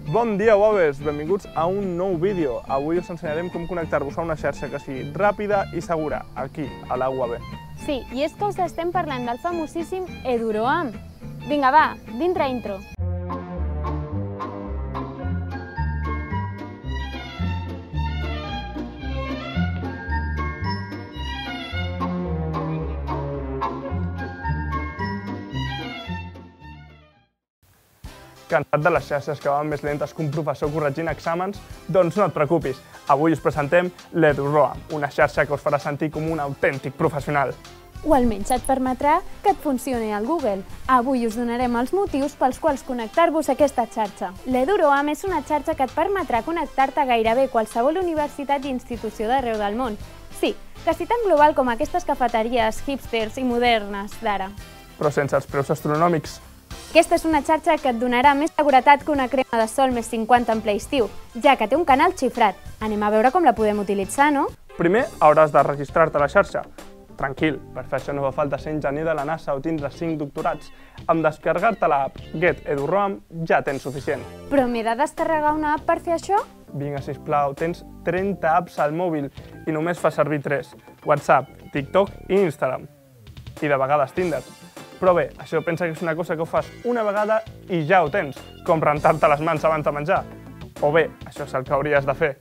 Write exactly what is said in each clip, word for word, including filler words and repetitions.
Bon dia, Wavers! Benvinguts a un nou vídeo. Avui us ensenyarem com connectar-vos a una xarxa que sigui ràpida i segura, aquí, a la U A B. Sí, i és que us estem parlant del famosíssim EduroAM. Vinga, va, dintre intro. Cansat de les xarxes que van més lentes que un professor corregint exàmens? Doncs no et preocupis, avui us presentem l'EduroAM, una xarxa que us farà sentir com un autèntic professional. O almenys et permetrà que et funcioni el Google. Avui us donarem els motius pels quals connectar-vos a aquesta xarxa. L'EduroAM és una xarxa que et permetrà connectar-te a gairebé qualsevol universitat i institució d'arreu del món. Sí, quasi tan global com aquestes cafeteries hipsters i modernes d'ara. Però sense els preus astronòmics. Aquesta és una xarxa que et donarà més seguretat que una crema de sol més cinquanta en ple estiu, ja que té un canal xifrat. Anem a veure com la podem utilitzar, no? Primer hauràs de registrar-te a la xarxa. Tranquil, per fer això no fa falta ser enginyer de la NASA o tindre cinc doctorats. Amb descarregar-te l'app Get EduroAM ja tens suficient. Però m'he de descarregar una app per fer això? Vinga, sisplau, tens trenta apps al mòbil i només fa servir tres. WhatsApp, TikTok i Instagram. I de vegades Tinder. Però bé, això pensa que és una cosa que ho fas una vegada i ja ho tens, com rentar-te les mans abans de menjar. O bé, això és el que hauries de fer.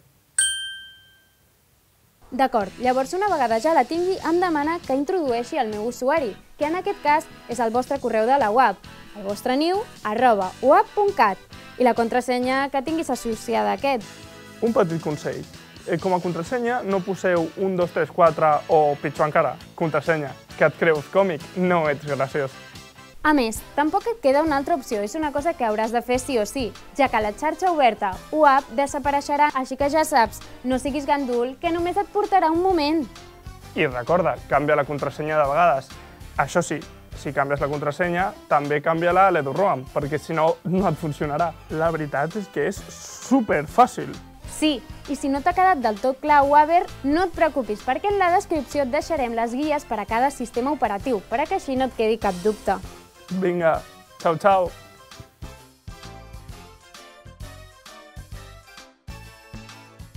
D'acord, llavors una vegada ja la tingui em demana que introdueixi el meu usuari, que en aquest cas és el vostre correu de la U A B, el vostre niu arroba u a b punt cat i la contrasenya que tinguis associada a aquest. Un petit consell. Com a contrasenya no poseu un, dos, tres, quatre o, pitjor encara, contrasenya, que et creus còmic, no ets graciós. A més, tampoc et queda una altra opció, és una cosa que hauràs de fer sí o sí, ja que la xarxa oberta U A B desapareixerà, així que ja saps, no siguis gandul, que només et portarà un moment. I recorda, canvia la contrasenya de vegades. Això sí, si canvies la contrasenya, també canvia-la a l'EduroAM, perquè si no, no et funcionarà. La veritat és que és superfàcil. Sí, i si no t'ha quedat del tot clar, Waver, no et preocupis, perquè en la descripció et deixarem les guies per a cada sistema operatiu, perquè així no et quedi cap dubte. Vinga, xau, xau!